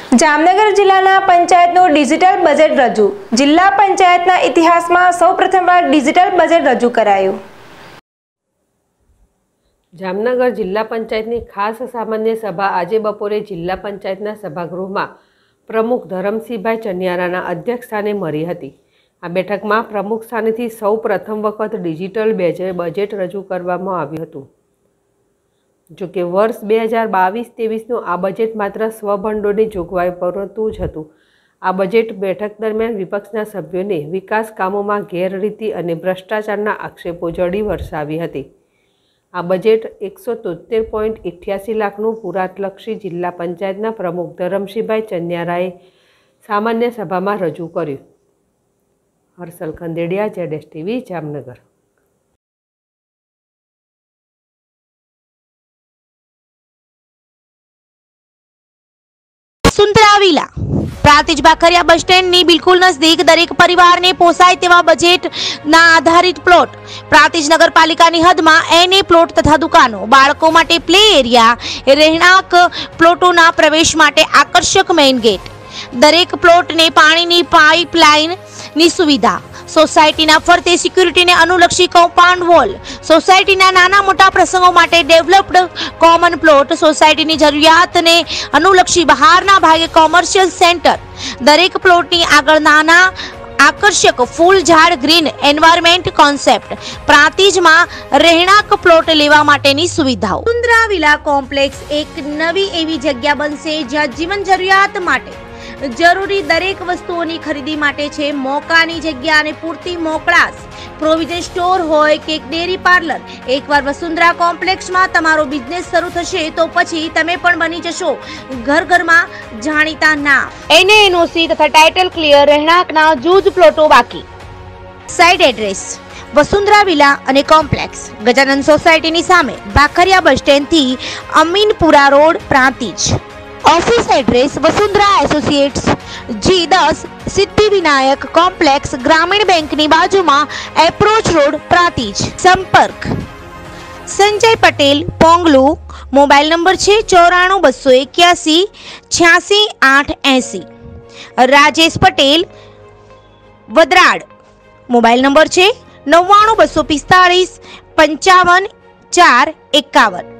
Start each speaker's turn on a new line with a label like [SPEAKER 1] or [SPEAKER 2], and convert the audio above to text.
[SPEAKER 1] જામનગર જિલ્લાના પંચાયતનું digital budget રજૂ। જિલ્લા પંચાયતના ઇતિહાસમાં સૌપ્રથમવાર ડિજિટલ બજેટ રજૂ કરાયું।
[SPEAKER 2] જામનગર જિલ્લા પંચાયતની ખાસ સામાન્ય સભા આજે બપોરે જિલ્લા પંચાયતના સભાગૃહમાં પ્રમુખ ધરમસિંહભાઈ ચનિયારાના અધ્યક્ષસ્થાને મળી હતી। આ બેઠકમાં પ્રમુખ સ્થાનેથી સૌ પ્રથમ વખત ડિજિટલ બજેટ રજૂ કરવામાં આવ્યું હતું। જોકે વર્ષ 2022-23નું આ બજેટ માત્ર સ્વભંડોળની જોગવાઈ પરતું જ હતું। આ બજેટ બેઠક દરમિયાન વિપક્ષના સભ્યોને વિકાસ કામોમાં ગેરરીતિ અને ભ્રષ્ટાચારના આક્ષેપો જડી વરસાવી હતી। આ બજેટ 173.88 લાખનું પુરાતલક્ષી જિલ્લા પંચાયતના પ્રમુખ ધરમસિંહભાઈ ચનિયારાએ સામાન્ય સભામાં રજૂ કર્યું। Harshal Khandediya, ZSTV, Jamnagar.
[SPEAKER 3] Vasundhara villa Prantij Bakhariya bus stand नी बिल्कुल नजदीक दरेक परिवार ने पोसाय तेवा बजेट ना आधारित प्लॉट प्रांतिज नगरपालिका ની હદમાં એને પ્લોટ તથા દુકાનો બાળકો માટે પ્લે એરિયા રહેણાંક પ્લોટોના પ્રવેશ માટે આકર્ષક મેઇન ગેટ દરેક પ્લોટને પાણીની પાઇપલાઇન ની સુવિધા સોસાયટીના ફરતે સિક્યુરિટીને અનુલક્ષી કમ્પાઉન્ડ વોલ સોસાયટીના નાના મોટા પ્રસંગો માટે ડેવલપ્ડ કોમન પ્લોટ સોસાયટીની જરૂરિયાતને અનુલક્ષી બહારના ભાગે કોમર્શિયલ સેન્ટર દરેક પ્લોટની આગળ નાના આકર્ષક ફૂલ ઝાડ ગ્રીન એન્વાયરમેન્ટ કોન્સેપ્ટ પ્રાંતિજમાં રહેણાંક પ્લોટ લેવા માટેની સુવિધાઓ વસુંધરા વિલા કોમ્પ્લેક્સ એક નવી એવી જગ્યા બનશે જ્યાં જીવન જરૂરિયાત માટે જરૂરી દરેક વસ્તુઓની ખરીદી માટે છે મોકાની જગ્યા અને પૂરતી મોકળાશ પ્રોવિઝન સ્ટોર હોય કે ડેરી પાર્લર એકવાર વસુંધરા કોમ્પ્લેક્સમાં તમારો બિઝનેસ શરૂ થશે તો પછી તમે પણ બની જશો ઘર ઘરમાં જાણીતા નામ NOC તથા ટાઇટલ ક્લિયર રહેણાંકના જૂજ પ્લોટો બાકી સાઇટ એડ્રેસ વસુંધરા વિલા અને કોમ્પ્લેક્સ ગજાનંદ સોસાયટીની સામે બાખરિયા બસ સ્ટેન્ડથી Aminpura road Prantij office address Vasundhara associates G10 Siddhi Vinayak complex Gramin bank ની બાજુમાં એપ્રોચ રોડ પ્રાંતિજ સંપર્ક સંજય પટેલ પોંગલુ મોબાઈલ નંબર છે 94 281 86 880 રાજેશ પટેલ વદરાડ મોબાઈલ નંબર છે 99 245 55 4 51